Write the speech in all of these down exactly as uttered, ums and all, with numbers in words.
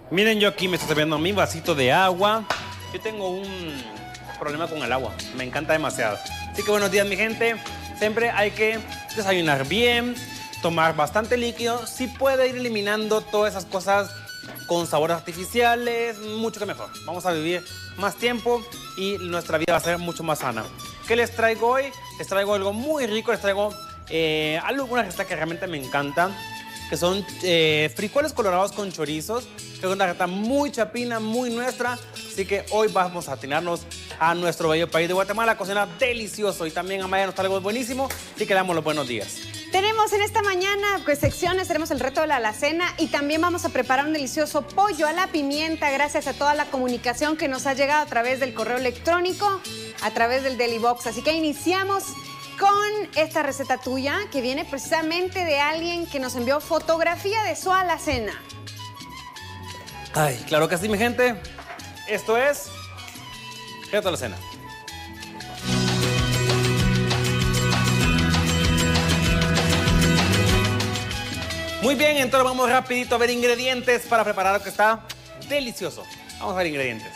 Miren, yo aquí me estoy serviendo mi vasito de agua. Yo tengo un problema con el agua, me encanta demasiado. Así que buenos días, mi gente. Siempre hay que desayunar bien, tomar bastante líquido. Si puede ir eliminando todas esas cosas con sabores artificiales, mucho que mejor. Vamos a vivir más tiempo y nuestra vida va a ser mucho más sana. ¿Qué les traigo hoy? Les traigo algo muy rico, les traigo eh, algo, una receta que realmente me encanta, que son eh, frijoles colorados con chorizos, que es una receta muy chapina, muy nuestra. Así que hoy vamos a atinarnos a nuestro bello país de Guatemala, cocina delicioso. Y también a Maya nos trae algo buenísimo, así que le damos los buenos días. Tenemos en esta mañana pues, secciones, tenemos el reto de la alacena y también vamos a preparar un delicioso pollo a la pimienta gracias a toda la comunicación que nos ha llegado a través del correo electrónico, a través del Delibox. Así que iniciamos con esta receta tuya que viene precisamente de alguien que nos envió fotografía de su alacena. Ay, claro que sí, mi gente. Esto es reto de la alacena. Muy bien, entonces vamos rapidito a ver ingredientes para preparar lo que está delicioso. Vamos a ver ingredientes.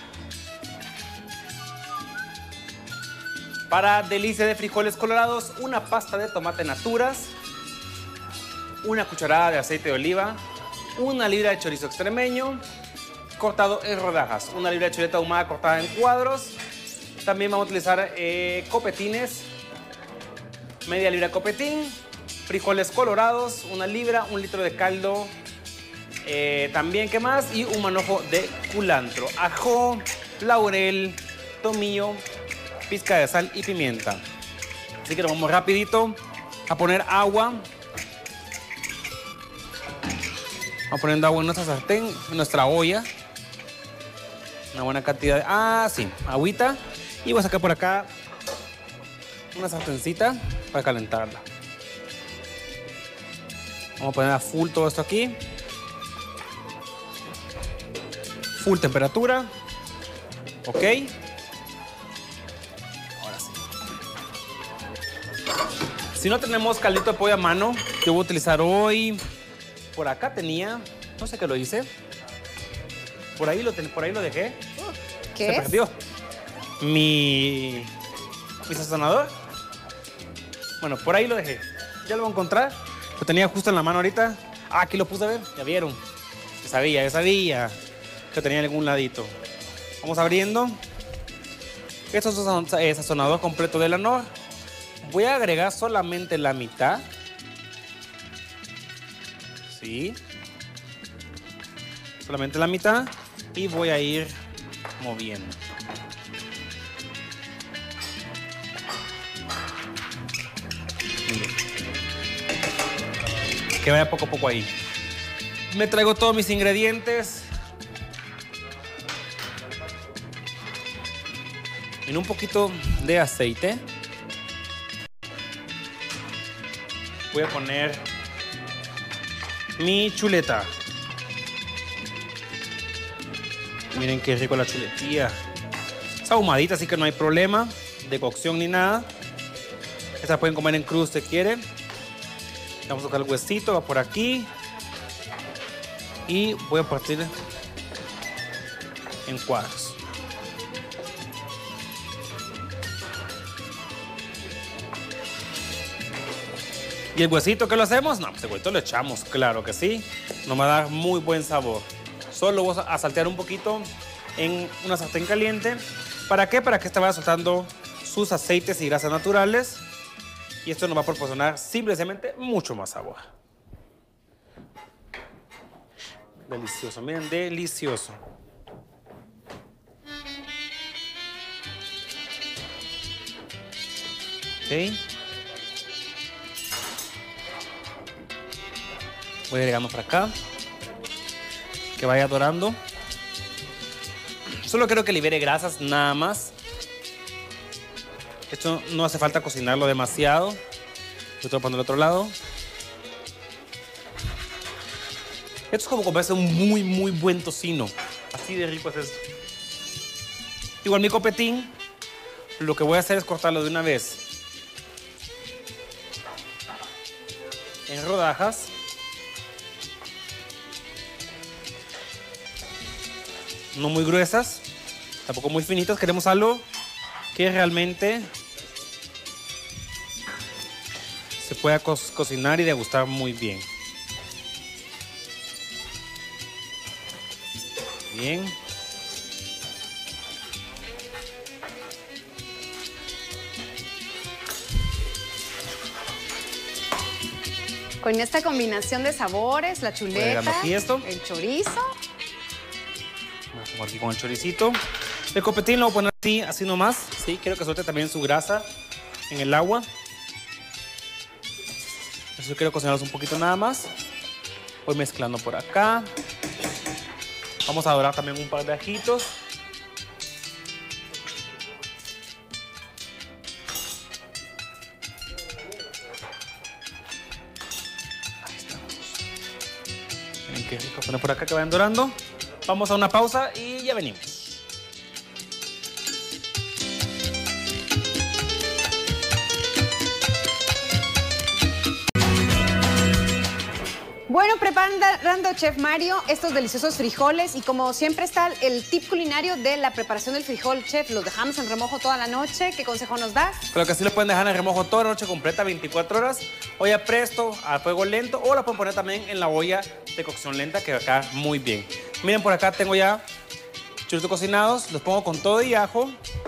Para delicia de frijoles colorados, una pasta de tomate naturas, una cucharada de aceite de oliva, una libra de chorizo extremeño cortado en rodajas, una libra de chuleta ahumada cortada en cuadros. También vamos a utilizar eh, copetines, media libra de copetín, frijoles colorados, una libra, un litro de caldo, eh, también, ¿qué más? Y un manojo de culantro, ajo, laurel, tomillo, pizca de sal y pimienta. Así que nos vamos rapidito a poner agua. Vamos poniendo agua en nuestra sartén, en nuestra olla. Una buena cantidad de... Ah, sí, agüita. Y voy a sacar por acá una sartencita para calentarla. Vamos a poner a full todo esto aquí. Full temperatura. Ok. Ahora sí. Si no tenemos caldito de pollo a mano, yo voy a utilizar hoy... Por acá tenía, no sé qué lo hice. Por ahí lo, ten, por ahí lo dejé. ¿Qué Se es? perdió. Mi, mi sazonador. Bueno, por ahí lo dejé. Ya lo voy a encontrar. Lo tenía justo en la mano ahorita. Ah, aquí lo puse a ver. Ya vieron. Ya sabía, ya sabía que tenía en algún ladito. Vamos abriendo. Esto es el sazonador completo de la Knorr. Voy a agregar solamente la mitad. Sí. Solamente la mitad. Y voy a ir moviendo. Que vaya poco a poco ahí. Me traigo todos mis ingredientes. En un poquito de aceite. Voy a poner mi chuleta. Miren qué rico la chuletilla. Está ahumadita, así que no hay problema de cocción ni nada. Esta pueden comer en cruz si quieren. Vamos a sacar el huesito, va por aquí. Y voy a partir en cuadros. ¿Y el huesito qué lo hacemos? No, pues el huesito lo echamos, claro que sí. Nos va a dar muy buen sabor. Solo vamos a saltear un poquito en una sartén caliente. ¿Para qué? Para que este vaya soltando sus aceites y grasas naturales. Y esto nos va a proporcionar simplemente mucho más sabor. Delicioso, miren, delicioso. Ok. Voy agregando para acá. Que vaya dorando. Solo quiero que libere grasas, nada más. Esto no hace falta cocinarlo demasiado. Yo estoy poniendo el otro lado. Esto es como comerse un muy, muy buen tocino. Así de rico es esto. Igual mi copetín, lo que voy a hacer es cortarlo de una vez en rodajas. no muy gruesas, tampoco muy finitas. Queremos algo que realmente se pueda co cocinar y degustar muy bien. Bien. Con esta combinación de sabores, la chuleta, aquí esto. el chorizo. Vamos a aquí con el choricito. El copetín lo voy a poner así, así nomás. Sí, quiero que suelte también su grasa en el agua. Eso quiero cocinarlos un poquito nada más. Voy mezclando por acá. Vamos a dorar también un par de ajitos. Miren qué rico. Poner por acá que vayan dorando. Vamos a una pausa y ya venimos. Bueno, preparando, Chef Mario, estos deliciosos frijoles. Y como siempre está el tip culinario de la preparación del frijol, Chef. Los dejamos en remojo toda la noche. ¿Qué consejo nos das? Creo que sí los pueden dejar en remojo toda la noche completa, veinticuatro horas. Olla presto, a fuego lento. O la pueden poner también en la olla de cocción lenta, que va a quedar muy bien. Miren, por acá tengo ya choritos cocinados. Los pongo con todo y ajo.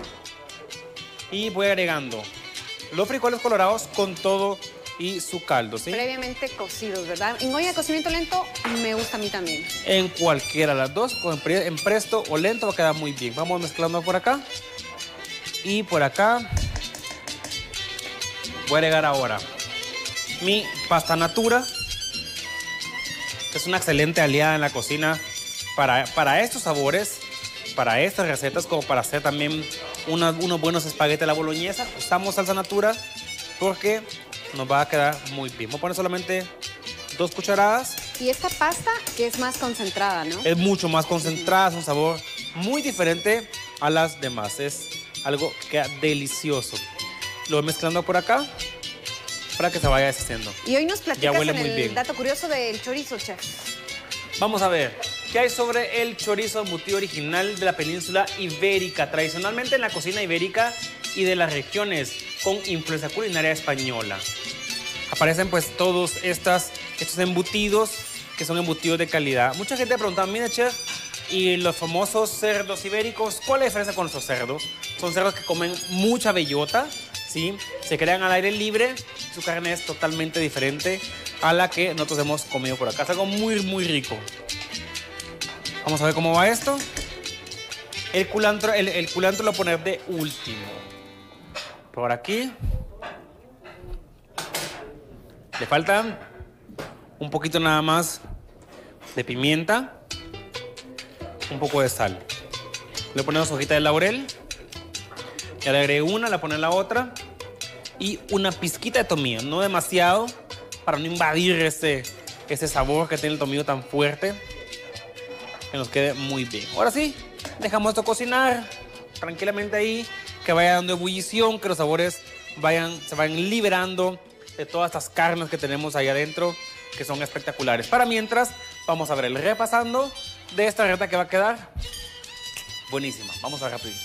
Y voy agregando los frijoles colorados con todo y su caldo, ¿sí? Previamente cocidos, ¿verdad? En olla de cocimiento lento me gusta a mí también. En cualquiera de las dos, en presto o lento, va a quedar muy bien. Vamos mezclando por acá. Y por acá voy a agregar ahora mi pasta natura, que es una excelente aliada en la cocina para, para estos sabores, para estas recetas, como para hacer también una, unos buenos espaguetis a la boloñesa. Usamos salsa natura porque nos va a quedar muy bien. Voy a poner solamente dos cucharadas. Y esta pasta que es más concentrada, ¿no? Es mucho más concentrada, es un sabor muy diferente a las demás. Es algo que queda delicioso. Lo voy mezclando por acá para que se vaya deshaciendo. Y hoy nos platicas en el bien. dato curioso del chorizo, Chef. Vamos a ver qué hay sobre el chorizo embutido original de la península ibérica. Tradicionalmente en la cocina ibérica y de las regiones con influencia culinaria española. Aparecen pues todos estas, estos embutidos que son embutidos de calidad. Mucha gente ha preguntado, mira, Chef, y los famosos cerdos ibéricos, ¿cuál es la diferencia con nuestros cerdos? Son cerdos que comen mucha bellota, ¿sí? Se crean al aire libre, su carne es totalmente diferente a la que nosotros hemos comido por acá. Es algo muy, muy rico. Vamos a ver cómo va esto. El culantro, el, el culantro lo voy a poner de último. Por aquí. Le falta un poquito nada más de pimienta. Un poco de sal. Le ponemos hojita de laurel. Ya le agregué una, le pongo la otra. Y una pizquita de tomillo. No demasiado, para no invadir ese, ese sabor que tiene el tomillo tan fuerte. Que nos quede muy bien. Ahora sí, dejamos esto cocinar tranquilamente ahí. Que vaya dando ebullición, que los sabores vayan, se vayan liberando de todas estas carnes que tenemos ahí adentro, que son espectaculares. Para mientras, vamos a ver el repasando de esta receta que va a quedar buenísima. Vamos a ver rapidito.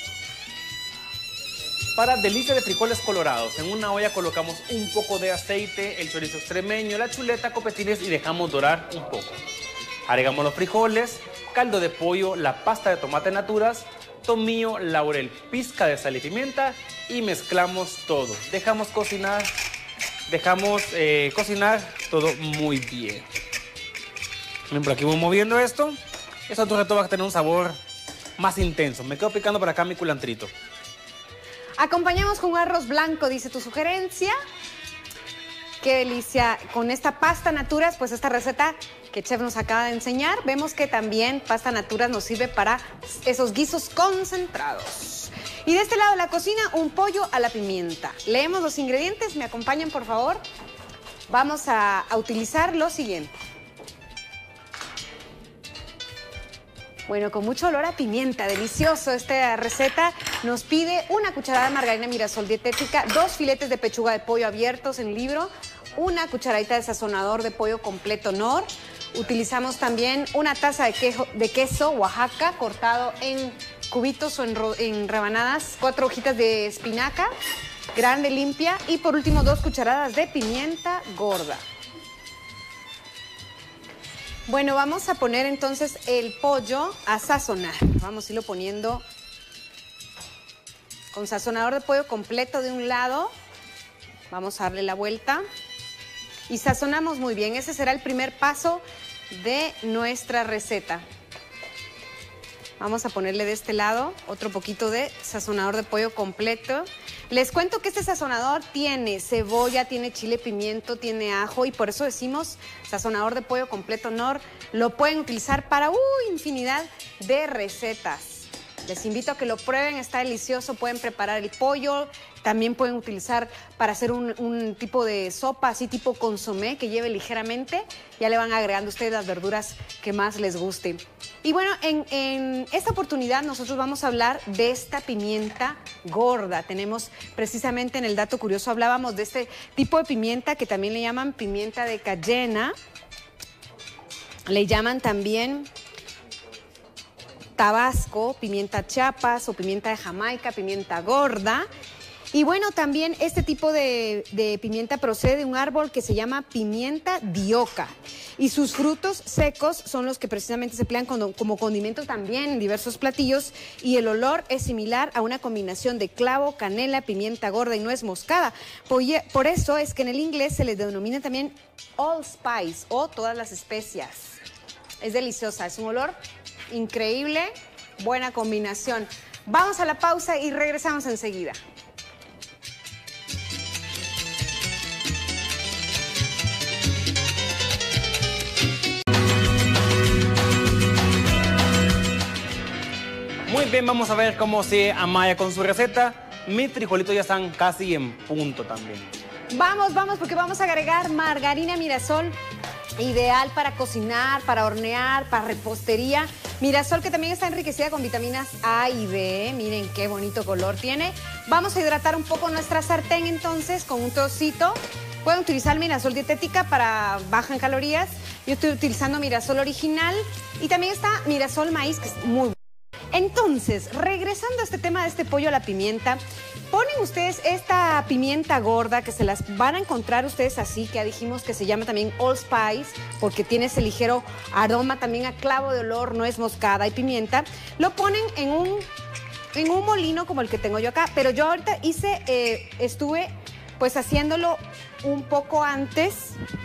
Para delicia de frijoles colorados, en una olla colocamos un poco de aceite, el chorizo extremeño, la chuleta, copetines y dejamos dorar un poco. Agregamos los frijoles, caldo de pollo, la pasta de tomate naturas, tomillo, laurel, pizca de sal y pimienta y mezclamos todo. Dejamos cocinar, dejamos eh, cocinar todo muy bien. Miren, por aquí voy moviendo esto. Este otro reto va a tener un sabor más intenso. Me quedo picando por acá mi culantrito. Acompañamos con un arroz blanco, dice tu sugerencia. Qué delicia. Con esta pasta naturas, pues esta receta que Chef nos acaba de enseñar, vemos que también pasta naturas nos sirve para esos guisos concentrados. Y de este lado de la cocina, un pollo a la pimienta. Leemos los ingredientes, ¿me acompañan, por favor? Vamos a, a utilizar lo siguiente. Bueno, con mucho olor a pimienta, delicioso esta receta. Nos pide una cucharada de margarina Mirasol dietética, dos filetes de pechuga de pollo abiertos en libro, una cucharadita de sazonador de pollo completo Nor, Utilizamos también una taza de, quejo, de queso Oaxaca cortado en cubitos o en, en rebanadas, cuatro hojitas de espinaca grande, limpia, y por último dos cucharadas de pimienta gorda. Bueno, vamos a poner entonces el pollo a sazonar. Vamos a irlo poniendo con sazonador de pollo completo de un lado. Vamos a darle la vuelta y sazonamos muy bien. Ese será el primer paso de nuestra receta. Vamos a ponerle de este lado otro poquito de sazonador de pollo completo. Les cuento que este sazonador tiene cebolla, tiene chile, pimiento, tiene ajo, y por eso decimos sazonador de pollo completo Knorr. Lo pueden utilizar para uh, infinidad de recetas. Les invito a que lo prueben, está delicioso. Pueden preparar el pollo, también pueden utilizar para hacer un, un tipo de sopa, así tipo consomé, que lleve ligeramente. Ya le van agregando ustedes las verduras que más les guste. Y bueno, en, en esta oportunidad nosotros vamos a hablar de esta pimienta gorda. Tenemos precisamente en el dato curioso, hablábamos de este tipo de pimienta que también le llaman pimienta de cayena. Le llaman también Tabasco, pimienta Chiapas o pimienta de Jamaica, pimienta gorda. Y bueno, también este tipo de, de pimienta procede de un árbol que se llama pimienta dioca. Y sus frutos secos son los que precisamente se emplean como, como condimento también en diversos platillos. Y el olor es similar a una combinación de clavo, canela, pimienta gorda y nuez moscada. Por, por eso es que en el inglés se les denomina también allspice o todas las especias. Es deliciosa, es un olor increíble, buena combinación. Vamos a la pausa y regresamos enseguida. Muy bien, vamos a ver cómo se amaya con su receta. Mis frijolitos ya están casi en punto también. Vamos, vamos, porque vamos a agregar margarina Mirasol, ideal para cocinar, para hornear, para repostería. Mirasol, que también está enriquecida con vitaminas A y B. Miren qué bonito color tiene. Vamos a hidratar un poco nuestra sartén entonces con un trocito. Pueden utilizar Mirasol dietética para baja en calorías. Yo estoy utilizando Mirasol original y también está Mirasol maíz, que es muy bueno. Entonces, regresando a este tema de este pollo a la pimienta, ponen ustedes esta pimienta gorda, que se las van a encontrar ustedes así, que ya dijimos que se llama también allspice, porque tiene ese ligero aroma también a clavo de olor, nuez moscada y pimienta. Lo ponen en un, en un molino como el que tengo yo acá, pero yo ahorita hice, eh, estuve pues haciéndolo un poco antes.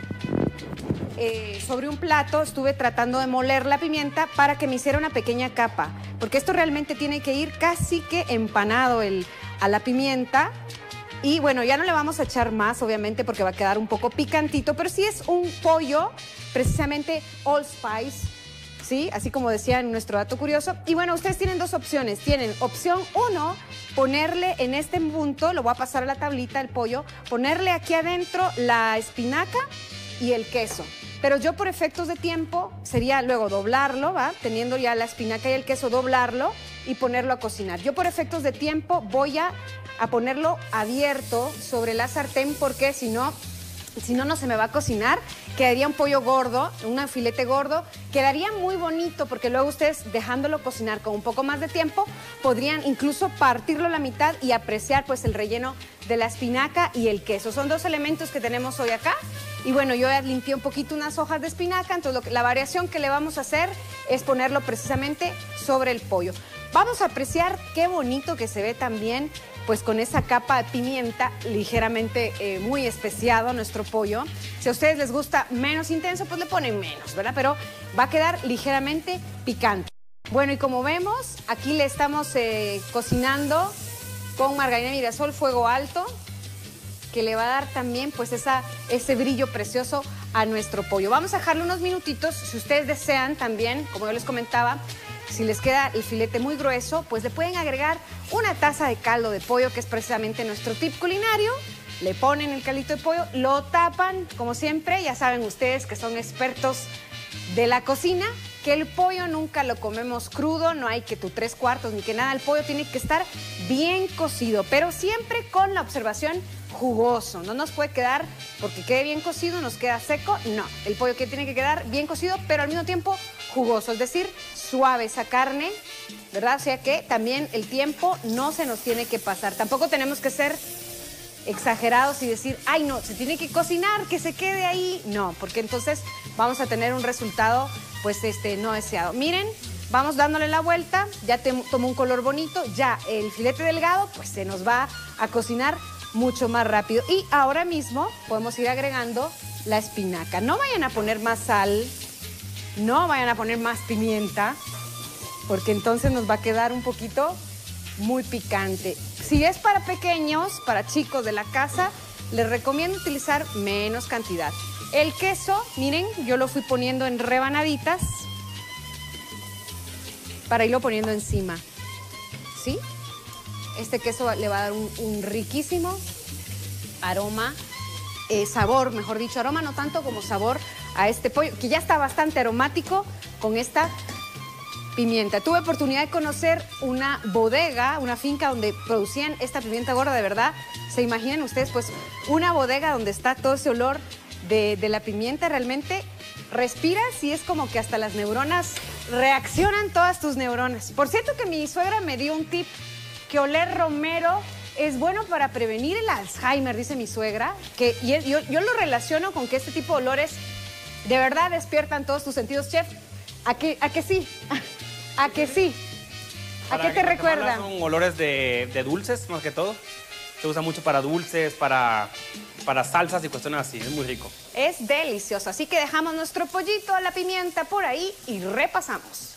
Eh, sobre un plato estuve tratando de moler la pimienta para que me hiciera una pequeña capa, porque esto realmente tiene que ir casi que empanado el, a la pimienta. Y bueno, ya no le vamos a echar más, obviamente, porque va a quedar un poco picantito, pero sí es un pollo precisamente allspice, ¿sí? Así como decía en nuestro dato curioso. Y bueno, ustedes tienen dos opciones. Tienen opción uno, ponerle en este punto, lo voy a pasar a la tablita, el pollo, ponerle aquí adentro la espinaca y el queso. Pero yo, por efectos de tiempo, sería luego doblarlo, ¿va? Teniendo ya la espinaca y el queso, doblarlo y ponerlo a cocinar. Yo, por efectos de tiempo, voy a, a ponerlo abierto sobre la sartén, porque si no, si no, no se me va a cocinar. Quedaría un pollo gordo, un filete gordo. Quedaría muy bonito, porque luego ustedes, dejándolo cocinar con un poco más de tiempo, podrían incluso partirlo a la mitad y apreciar pues el relleno de la espinaca y el queso. Son dos elementos que tenemos hoy acá. Y bueno, yo ya limpié un poquito unas hojas de espinaca, entonces lo que, la variación que le vamos a hacer es ponerlo precisamente sobre el pollo. Vamos a apreciar qué bonito que se ve también, pues con esa capa de pimienta ligeramente eh, muy especiado nuestro pollo. Si a ustedes les gusta menos intenso, pues le ponen menos, ¿verdad? Pero va a quedar ligeramente picante. Bueno, y como vemos, aquí le estamos eh, cocinando con margarina Mirasol, fuego alto, que le va a dar también pues esa, ese brillo precioso a nuestro pollo. Vamos a dejarle unos minutitos. Si ustedes desean también, como yo les comentaba, si les queda el filete muy grueso, pues le pueden agregar una taza de caldo de pollo, que es precisamente nuestro tip culinario. Le ponen el caldito de pollo, lo tapan, como siempre. Ya saben ustedes que son expertos de la cocina, que el pollo nunca lo comemos crudo, no hay que tu tres cuartos ni que nada, el pollo tiene que estar bien cocido, pero siempre con la observación jugoso, no nos puede quedar, porque quede bien cocido, nos queda seco, no, el pollo que tiene que quedar bien cocido, pero al mismo tiempo jugoso, es decir, suave esa carne, ¿verdad? O sea que también el tiempo no se nos tiene que pasar, tampoco tenemos que ser exagerados y decir, ay no, se tiene que cocinar, que se quede ahí, no, porque entonces vamos a tener un resultado pues este no deseado. Miren, vamos dándole la vuelta, ya te, tomó un color bonito, ya el filete delgado pues se nos va a cocinar mucho más rápido. Y ahora mismo podemos ir agregando la espinaca. No vayan a poner más sal, no vayan a poner más pimienta, porque entonces nos va a quedar un poquito muy picante. Si es para pequeños, para chicos de la casa, les recomiendo utilizar menos cantidad. El queso, miren, yo lo fui poniendo en rebanaditas para irlo poniendo encima, ¿sí? Este queso le va a dar un, un riquísimo aroma, eh, sabor, mejor dicho, aroma no tanto como sabor a este pollo, que ya está bastante aromático con esta pimienta. Tuve oportunidad de conocer una bodega, una finca donde producían esta pimienta gorda, de verdad. ¿Se imaginan ustedes? Pues una bodega donde está todo ese olor de, de la pimienta, realmente respiras y es como que hasta las neuronas reaccionan, todas tus neuronas. Por cierto que mi suegra me dio un tip, que oler romero es bueno para prevenir el Alzheimer, dice mi suegra, que y es, yo, yo lo relaciono con que este tipo de olores de verdad despiertan todos tus sentidos, chef. ¿A que, a que sí? ¿A que sí? ¿A qué te recuerda? Son olores de, de dulces, más que todo. Se usa mucho para dulces, para, para salsas y cuestiones así. Es muy rico. Es delicioso. Así que dejamos nuestro pollito a la pimienta por ahí y repasamos.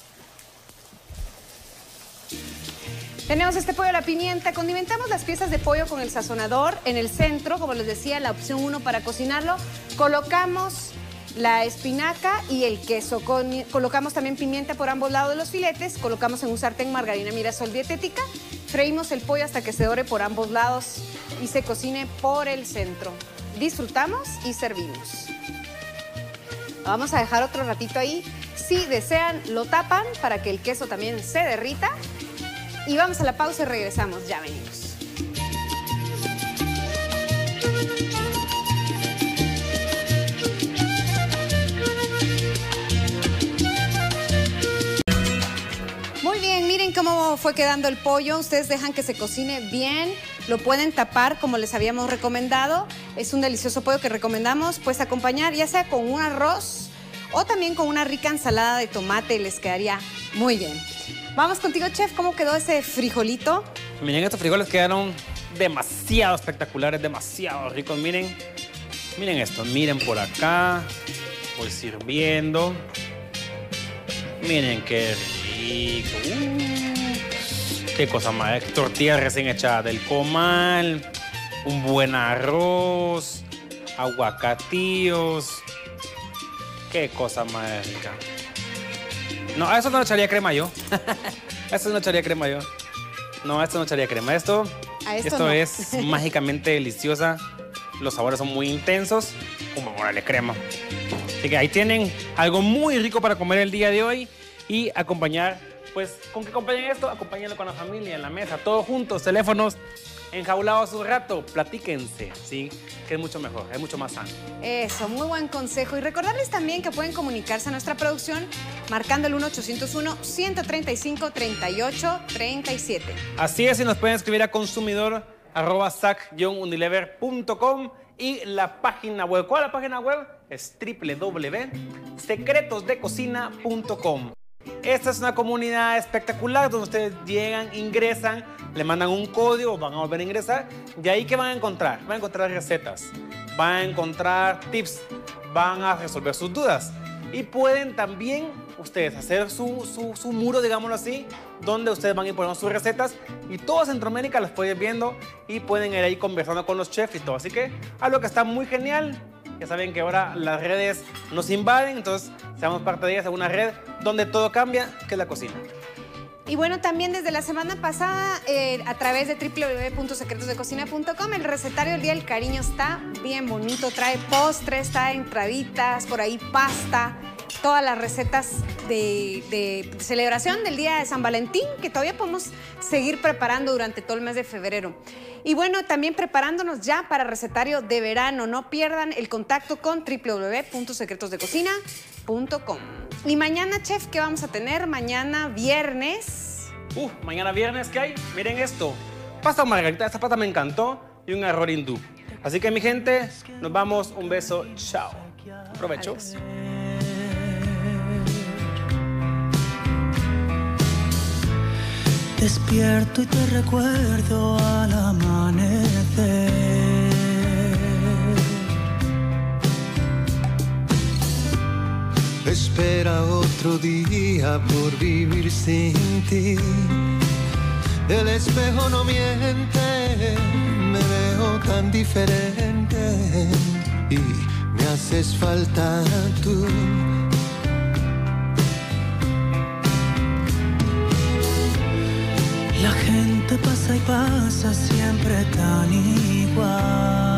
Tenemos este pollo a la pimienta. Condimentamos las piezas de pollo con el sazonador. En el centro, como les decía, la opción uno para cocinarlo. Colocamos la espinaca y el queso. Con, colocamos también pimienta por ambos lados de los filetes. Colocamos en un sartén margarina Mirasol dietética. Freímos el pollo hasta que se dore por ambos lados y se cocine por el centro. Disfrutamos y servimos. Lo vamos a dejar otro ratito ahí. Si desean, lo tapan para que el queso también se derrita. Y vamos a la pausa y regresamos. Ya venimos. Muy bien, miren cómo fue quedando el pollo. Ustedes dejan que se cocine bien, lo pueden tapar como les habíamos recomendado. Es un delicioso pollo que recomendamos pues acompañar ya sea con un arroz o también con una rica ensalada de tomate, les quedaría muy bien. Vamos contigo, chef, ¿cómo quedó ese frijolito? Miren, estos frijoles quedaron demasiado espectaculares, demasiado ricos. Miren, miren esto, miren por acá, voy sirviendo. Miren qué rico. Uh, qué cosa más. Tortillas recién hechadas del comal, un buen arroz, aguacatillos. Qué cosa más rica. No, a eso no le echaría crema yo. A eso no le echaría crema yo. No, a esto no le echaría crema. Esto, a esto, esto no. es mágicamente deliciosa. Los sabores son muy intensos. Como ponerle crema. Así que ahí tienen algo muy rico para comer el día de hoy y acompañar, pues, ¿con qué acompañan esto? Acompáñenlo con la familia en la mesa, todos juntos, teléfonos enjaulados un rato, platíquense, ¿sí? Que es mucho mejor, es mucho más sano. Eso, muy buen consejo. Y recordarles también que pueden comunicarse a nuestra producción marcando el uno ochocientos uno, ciento treinta y cinco, treinta y ocho, treinta y siete. Así es, y nos pueden escribir a consumidor arroba sac guion unilever punto com y la página web. ¿Cuál es la página web? Es doble u doble u doble u punto secretos de cocina punto com. Esta es una comunidad espectacular donde ustedes llegan, ingresan, le mandan un código, van a volver a ingresar. Y ahí, ¿qué van a encontrar? Van a encontrar recetas, van a encontrar tips, van a resolver sus dudas. Y pueden también ustedes hacer su, su, su muro, digámoslo así, donde ustedes van a ir poniendo sus recetas y toda Centroamérica las pueden ir viendo y pueden ir ahí conversando con los chefs y todo. Así que algo que está muy genial. Ya saben que ahora las redes nos invaden, entonces seamos parte de ellas en una red donde todo cambia, que es la cocina. Y bueno, también desde la semana pasada, eh, a través de doble u doble u doble u punto secretos de cocina punto com, el recetario del Día del Cariño está bien bonito, trae postres, trae entraditas, por ahí pasta. todas las recetas de, de celebración del Día de San Valentín, que todavía podemos seguir preparando durante todo el mes de febrero. Y bueno, también preparándonos ya para recetario de verano. No pierdan el contacto con w w w punto secretos de cocina punto com. Y mañana, chef, ¿qué vamos a tener? Mañana viernes. Uh, mañana viernes, ¿qué hay? Miren esto. Pasta margarita, esta pasta me encantó. Y un arroz hindú. Así que, mi gente, nos vamos. Un beso. Chao. Provecho. Adiós. Despierto y te recuerdo al amanecer. Espera otro día por vivir sin ti. El espejo no miente, me veo tan diferente y me haces falta tú. La gente pasa y pasa siempre tan igual.